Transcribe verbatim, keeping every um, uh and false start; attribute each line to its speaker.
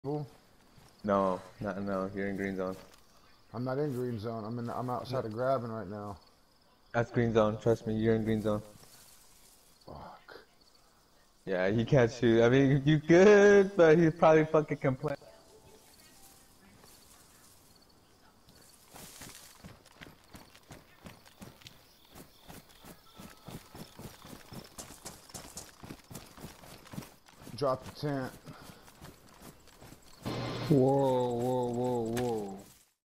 Speaker 1: Boom.
Speaker 2: No, not no. You're in green zone.
Speaker 1: I'm not in green zone. I'm in. I'm outside of grabbing right now.
Speaker 2: That's green zone. Trust me, you're in green zone.
Speaker 1: Fuck.
Speaker 2: Yeah, he can't shoot. I mean, you good, but he's probably fucking complaining.
Speaker 1: Drop the tent.
Speaker 3: Whoa, whoa, whoa, whoa.